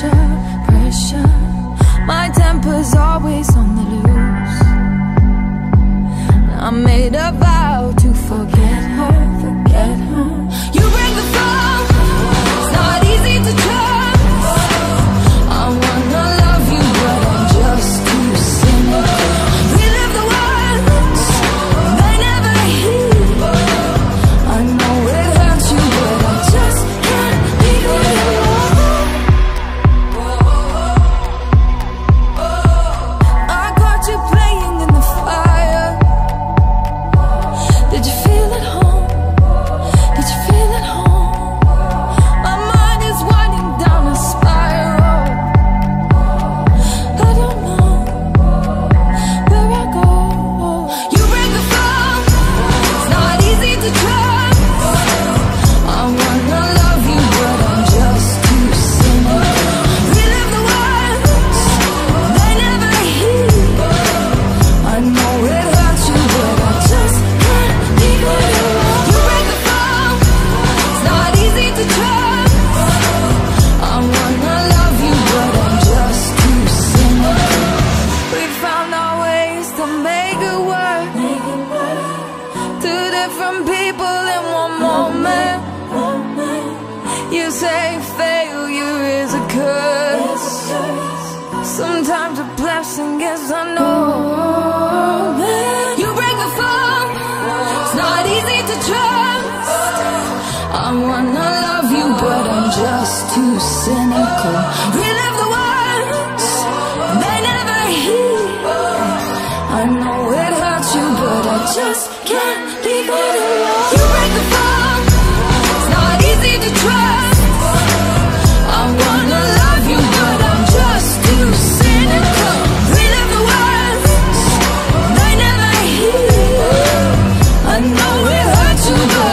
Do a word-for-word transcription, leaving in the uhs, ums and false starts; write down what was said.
pressure, pressure. My temper's always on the loose. I made a vow to forget her, forget her. You break the fall, it's not easy to trust. I wanna love you, but I'm just too cynical. Relive the words, they never heal. I know it hurts you, but I just can't leave it alone. I caught you playing in the fire. Did you feel at home? Did you feel at home? My mind is winding down a spiral. I don't know where I go. You break the fall, it's not easy to trust. I wanna love you, but I'm just too cynical. Relive the words, they never heal. I know it hurts you, but I just can't leave it alone. You break the fall, it's not easy to trust. I wanna love you, but I'm just too cynical. We found our ways to make it work. Two different people in one moment. You say failure is a curse. Sometimes a blessing is unknown. You break the fall, it's not easy to trust. I wanna love you, but I'm just too cynical. Relive the words, they never heal. I know it hurts you, but I just can't leave it alone. You break the fall, it's not easy to trust. I wanna love you, but I'm just too cynical. Relive the words, they never heal. I know it hurts you, but